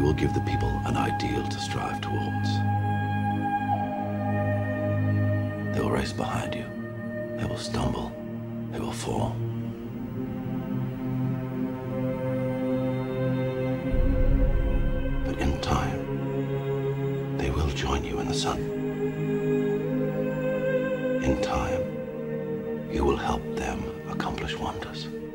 You will give the people an ideal to strive towards. They will race behind you. They will stumble. They will fall. But in time, they will join you in the sun. In time, you will help them accomplish wonders.